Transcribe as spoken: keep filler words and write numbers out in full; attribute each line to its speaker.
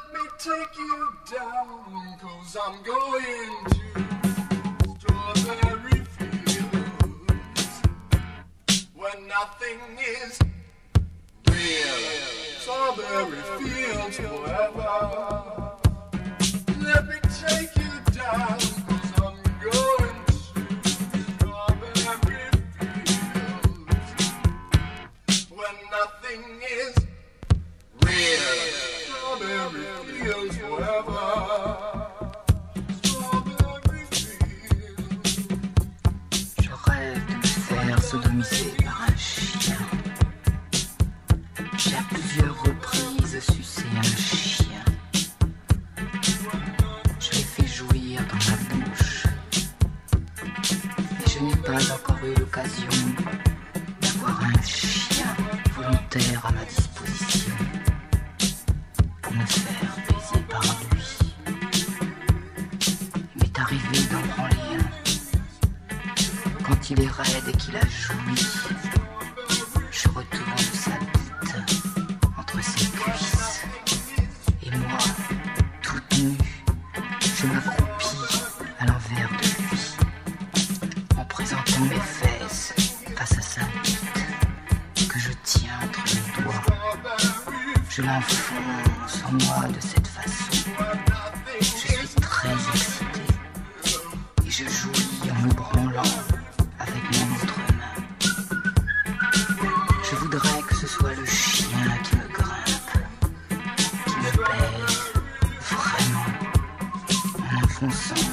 Speaker 1: me take you down, 'cause I'm going to strawberry fields where nothing is real. Strawberry fields forever. Let me take you down, 'cause I'm going to strawberry fields where nothing is real. Strawberry fields forever. Strawberry fields.
Speaker 2: Je rêve de me faire sodomiser par un chien. J'ai à plusieurs reprises sucé un chien. Je l'ai fait jouir dans ma bouche. Et je n'ai pas encore eu l'occasion d'avoir un chien volontaire à ma disposition pour me faire baiser par lui. Il m'est arrivé d'en branler un. Quand il est raide et qu'il a joui, je retourne sa bite entre ses cuisses. Et moi, toute nue, je m'accroupis à l'envers de lui, en présentant mes fesses face à sa bite, que je tiens entre mes doigts. Je l'enfonce en moi de cette façon. Je suis très excité et je jouis en me branlant avec mon autre main. Je voudrais que ce soit le chien qui me grimpe, qui me baise vraiment en enfonçant